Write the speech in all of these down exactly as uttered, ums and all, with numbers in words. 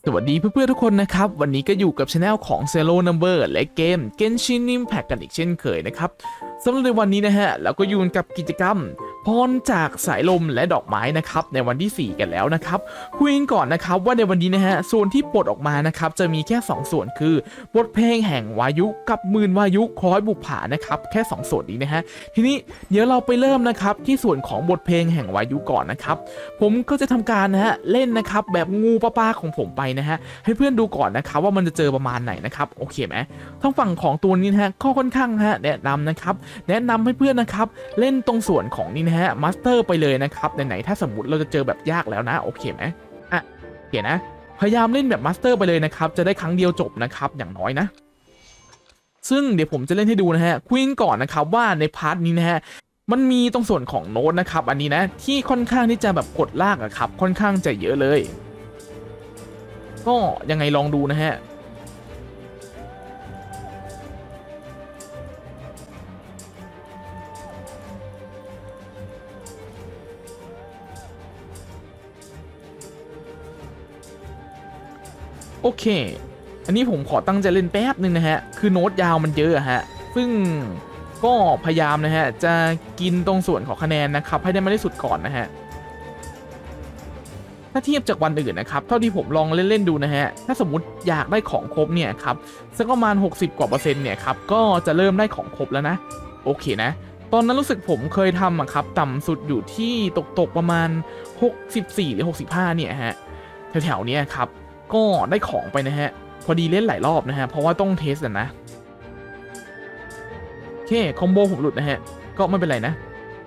สวัสดีเพื่อนๆทุกคนนะครับวันนี้ก็อยู่กับช anel ของ Zero Number และเกม Genshin Impact กันอีกเช่นเคยนะครับสำหรับในวันนี้นะฮะเราก็อยู่กับกิจกรรมพรจากสายลมและดอกไม้นะครับในวันที่สี่กันแล้วนะครับคุยกันก่อนนะครับว่าในวันนี้นะฮะส่วนที่ปลดออกมานะครับจะมีแค่สองส่วนคือบทเพลงแห่งวายุกับหมื่นวายุคล้อยบุปผานะครับแค่สองส่วนนี้นะฮะทีนี้เดี๋ยวเราไปเริ่มนะครับที่ส่วนของบทเพลงแห่งวายุก่อนนะครับผมก็จะทำการนะฮะเล่นนะครับแบบงูป้าๆของผมไปนะฮะให้เพื่อนดูก่อนนะครับว่ามันจะเจอประมาณไหนนะครับโอเคไหมทั้งฝั่งของตัวนี้นะฮะก็ค่อนข้างฮะแนะนำนะครับแนะนำให้เพื่อนนะครับเล่นตรงส่วนของนี่นะฮะมาสเตอร์ไปเลยนะครับไหนๆถ้าสมมติเราจะเจอแบบยากแล้วนะโอเคไหมอ่ะโอเคนะพยายามเล่นแบบมาสเตอร์ไปเลยนะครับจะได้ครั้งเดียวจบนะครับอย่างน้อยนะซึ่งเดี๋ยวผมจะเล่นให้ดูนะฮะคุยก่อนนะครับว่าในพาร์ทนี้นะฮะมันมีตรงส่วนของโน้ตนะครับอันนี้นะที่ค่อนข้างที่จะแบบกดลากอะครับค่อนข้างจะเยอะเลยก็ยังไงลองดูนะฮะโอเคอันนี้ผมขอตั้งใจเล่นแป๊บนึงนะฮะคือโน้ตยาวมันเยอะอะฮะซึ่งก็พยายามนะฮะจะกินตรงส่วนของคะแนนนะครับให้ได้มากที่สุดก่อนนะฮะถ้าเทียบจากวันอื่นนะครับเท่าที่ผมลองเล่นๆดูนะฮะถ้าสมมุติอยากได้ของครบเนี่ยครับสักประมาณหกสิบกว่าเปอร์เซ็นต์เนี่ยครับก็จะเริ่มได้ของครบแล้วนะโอเคนะตอนนั้นรู้สึกผมเคยทำอะครับต่ำสุดอยู่ที่ตกๆประมาณหกสิบสี่หรือหกสิบห้าเนี่ยฮะแถวๆนี้ครับก็ได้ของไปนะฮะพอดีเล่นหลายรอบนะฮะเพราะว่าต้องเทสนะโอเคคอมโบผมหลุดนะฮะก็ไม่เป็นไรนะ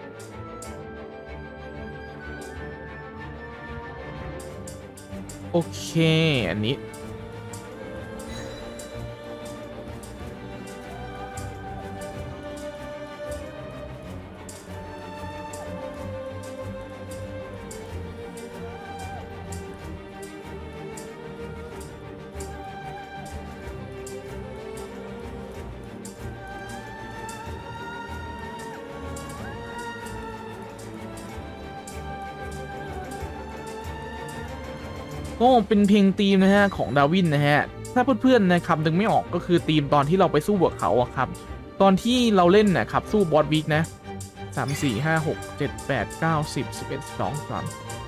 โอเคอันนี้ก็เป็นเพลงธีมนะฮะของดาวินนะฮะถ้าเพื่อนๆนะครับนึกไม่ออกก็คือธีมตอนที่เราไปสู้บวกเขาอะครับตอนที่เราเล่นนะครับสู้บอสวิกนะสามสี่ห้าหกเจ็ดแปดเก้าสิบสิบเอ็ดสิบสองสาม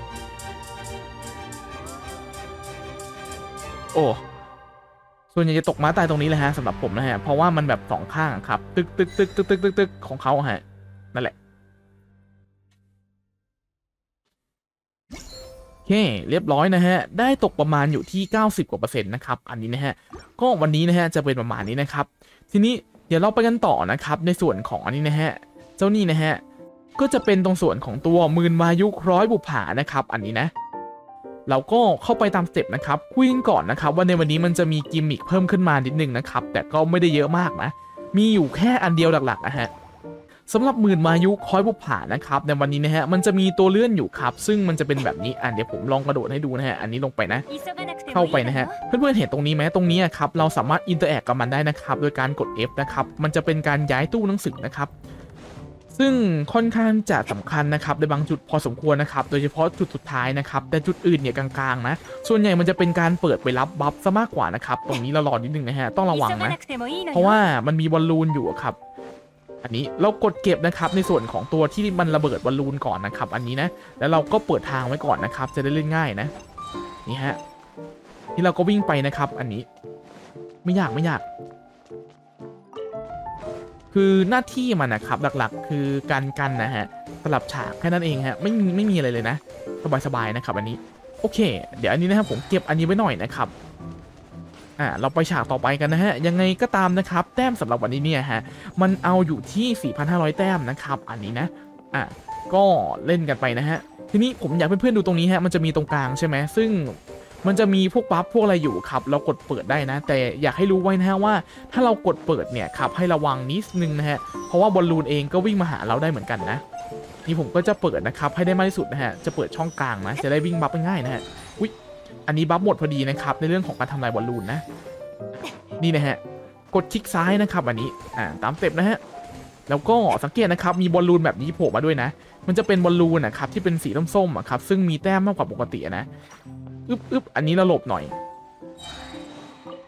โอ้ส่วนใหญ่จะตกม้าตายตรงนี้เลยฮะสำหรับผมนะฮะเพราะว่ามันแบบสองข้างครับตึกตึกตึกตึกตึกตึกตึกของเขาฮะนั่นแหละโอเคเรียบร้อยนะฮะได้ตกประมาณอยู่ที่เก้าสิบกว่าเปอร์เซ็นต์นะครับอันนี้นะฮะก็วันนี้นะฮะจะเป็นประมาณนี้นะครับทีนี้เดี๋ยวเราไปกันต่อนะครับในส่วนของอันนี้นะฮะเจ้านี่นะฮะก็จะเป็นตรงส่วนของตัวหมื่นวายุคล้อยบุปผานะครับอันนี้นะเราก็เข้าไปตามสเต็ปนะครับคุยกันก่อนนะครับว่าในวันนี้มันจะมีกิมมิคเพิ่มขึ้นมานิดนึงนะครับแต่ก็ไม่ได้เยอะมากนะมีอยู่แค่อันเดียวหลักๆนะฮะสำหรับหมื่นวายุคล้อยบุปผานะครับในวันนี้นะฮะมันจะมีตัวเลื่อนอยู่ครับซึ่งมันจะเป็นแบบนี้อ่ะเดี๋ยวผมลองกระโดดให้ดูนะฮะอันนี้ลงไปนะเข้าไปนะฮะเพื่อนๆเห็นตรงนี้ไหมตรงนี้ครับเราสามารถอินเตอร์แอคกับมันได้นะครับโดยการกด F นะครับมันจะเป็นการย้ายตู้หนังสือนะครับซึ่งค่อนข้างจะสำคัญนะครับในบางจุดพอสมควรนะครับโดยเฉพาะจุดสุดท้ายนะครับแต่จุดอื่นเนี่ยกลางๆนะส่วนใหญ่มันจะเป็นการเปิดไปรับบัฟซะมากกว่านะครับตรงนี้เรารอนิดนึงนะฮะต้องระวังนะเพราะว่ามันมีบอลลูนอยู่ครับอันนี้เรากดเก็บนะครับในส่วนของตัวที่มันระเบิดบอลลูนก่อนนะครับอันนี้นะแล้วเราก็เปิดทางไว้ก่อนนะครับจะได้เล่นง่ายนะนี่ฮะที่เราก็วิ่งไปนะครับอันนี้ไม่ยากไม่ยากคือหน้าที่มันนะครับหลักๆคือการกันนะฮะสลับฉากแค่นั้นเองฮะไม่ไม่มีอะไรเลยนะสบายๆนะครับอันนี้โอเคเดี๋ยวอันนี้นะครับผมเก็บอันนี้ไว้หน่อยนะครับอ่าเราไปฉากต่อไปกันนะฮะยังไงก็ตามนะครับแต้มสำหรับวันนี้เนี่ยฮะมันเอาอยู่ที่ สี่พันห้าร้อย แต้มนะครับอันนี้นะอ่ะก็เล่นกันไปนะฮะทีนี้ผมอยากให้เพื่อนๆดูตรงนี้ฮะมันจะมีตรงกลางใช่ไหมซึ่งมันจะมีพวกบัฟพวกอะไรอยู่ครับเรากดเปิดได้นะแต่อยากให้รู้ไว้นะฮะว่าถ้าเรากดเปิดเนี่ยครับให้ระวังนิดนึงนะฮะเพราะว่าบอลลูนเองก็วิ่งมาหาเราได้เหมือนกันนะนี่ผมก็จะเปิดนะครับให้ได้มากที่สุดนะฮะจะเปิดช่องกลางนะจะได้วิ่งบัฟง่ายนะฮะอุ๊ยอันนี้บัฟหมดพอดีนะครับในเรื่องของการทำลายบอลลูนนะนี่นะฮะกดคลิกซ้ายนะครับอันนี้อ่าตามสเต็ปนะฮะแล้วก็สังเกตนะครับมีบอลลูนแบบนี้โผล่มาด้วยนะมันจะเป็นบอลลูนนะครับที่เป็นสีส้มๆครับซึ่งมีแต้มมากกว่าปกตินะอึ๊บอึ๊บอันนี้เราหลบหน่อย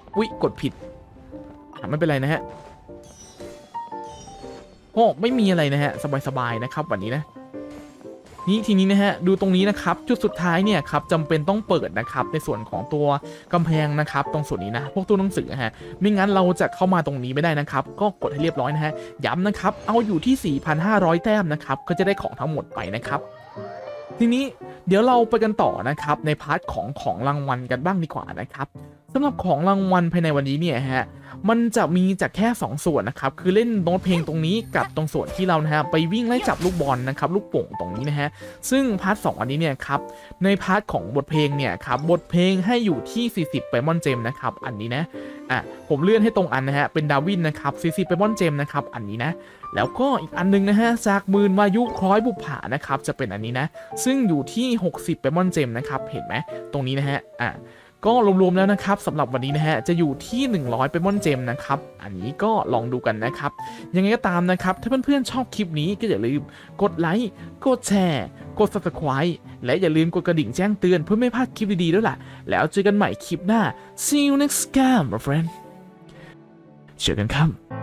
อุ๊ยกดผิดไม่เป็นไรนะฮะโอ้ไม่มีอะไรนะฮะสบายๆนะครับวันนี้นะนี่ทีนี้นะฮะดูตรงนี้นะครับจุดสุดท้ายเนี่ยครับจำเป็นต้องเปิดนะครับในส่วนของตัวกำแพงนะครับตรงส่วนนี้นะพวกตู้หนังสือฮะไม่งั้นเราจะเข้ามาตรงนี้ไม่ได้นะครับก็กดให้เรียบร้อยนะฮะย้ำนะครับเอาอยู่ที่ สี่พันห้าร้อย แต้มนะครับก็จะได้ของทั้งหมดไปนะครับทีนี้เดี๋ยวเราไปกันต่อนะครับในพาร์ทของของรางวัลกันบ้างดีกว่านะครับสำหรับของรางวัลภายในวันนี้เนี่ยฮะมันจะมีจากแค่สองส่วนนะครับคือเล่นโน้ตเพลงตรงนี้กับตรงส่วนที่เรานะฮะไปวิ่งไล่จับลูกบอลนะครับลูกโป่งตรงนี้นะฮะซึ่งพาร์ทสองอันนี้เนี่ยครับในพาร์ทของบทเพลงเนี่ยครับบทเพลงให้อยู่ที่สี่สิบไดมอนด์เจมนะครับอันนี้นะอ่ะผมเลื่อนให้ตรงอันนะฮะเป็นดาวินนะครับสี่สิบไดมอนด์เจมนะครับอันนี้นะแล้วก็อีกอันนึงนะฮะจากหมื่นวายุคล้อยบุปผานะครับจะเป็นอันนี้นะซึ่งอยู่ที่หกสิบไดมอนด์เจมนะครับเห็นไหมตรงนี้นะฮะอ่ะก็รวมๆแล้วนะครับสำหรับวันนี้นะฮะจะอยู่ที่หนึ่งร้อยไดมอนด์เจมนะครับอันนี้ก็ลองดูกันนะครับยังไงก็ตามนะครับถ้าเพื่อนๆชอบคลิปนี้ก็อย่าลืมกดไลค์กดแชร์กด ซับสไครบ์ และอย่าลืมกดกระดิ่งแจ้งเตือนเพื่อไม่พลาดคลิปดีๆด้วยล่ะแล้วเจอกันใหม่คลิปหน้า see you next time my friend เจอกันครับ